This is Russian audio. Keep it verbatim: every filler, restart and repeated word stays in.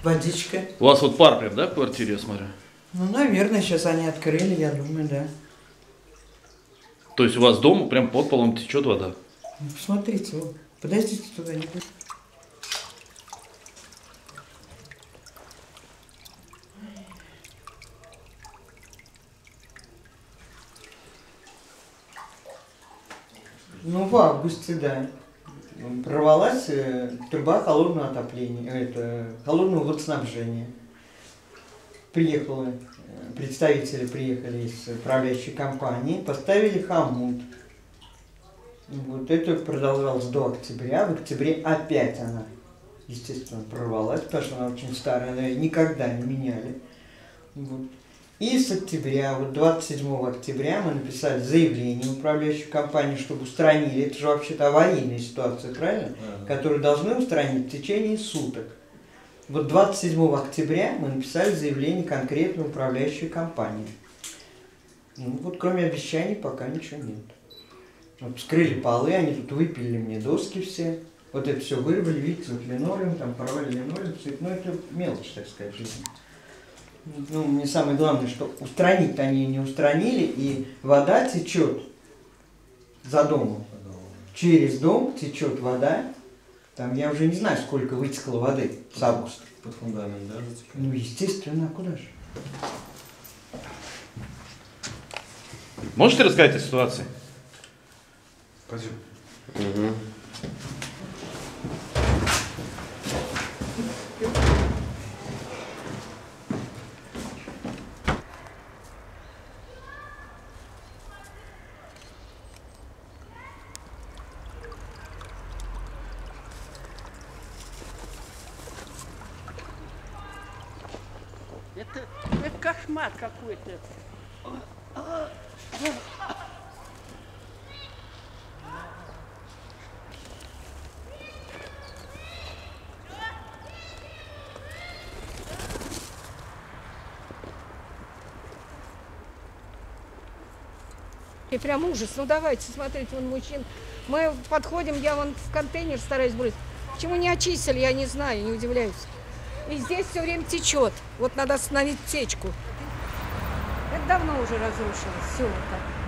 Водичка. У вас вот пар прям, да, в квартире, я смотрю? Ну, наверное, сейчас они открыли, я думаю, да. То есть у вас дома прям под полом течет вода? Ну, посмотрите, вот. Подойдите туда-нибудь. Ну, в августе, да. Прорвалась э, труба холодного отопления, это, холодного водоснабжения. Приехали, представители приехали из управляющей компании, поставили хомут. Вот это продолжалось до октября. В октябре опять она, естественно, прорвалась, потому что она очень старая, она ее никогда не меняли. Вот. И с октября, вот двадцать седьмого октября мы написали заявление в управляющую компанию, чтобы устранили. Это же вообще-то аварийная ситуация, правильно? Mm-hmm. Которую должны устранить в течение суток. Вот двадцать седьмого октября мы написали заявление конкретно в управляющую компанию. Ну вот кроме обещаний пока ничего нет. Вот вскрыли полы, они тут выпилили мне доски все. Вот это все вырвали, видите, вот линолеум, там порвали линолеум, все. Ну это мелочь, так сказать, жизнь. Ну, мне самое главное, что устранить они не устранили, и вода течет за домом. Через дом течет вода. Там я уже не знаю, сколько вытекло воды с августа. Под фундамент, да? Ну, естественно, а куда же? Можете рассказать о ситуации? Пойдем. Угу. Это, это кошмар какой-то. И прям ужас. Ну давайте, смотрите, вон мужчин. Мы подходим, я вон в контейнер стараюсь бросить. Почему не очистили, я не знаю, не удивляюсь. И здесь все время течет. Вот надо остановить течку. Это давно уже разрушилось. Все вот так.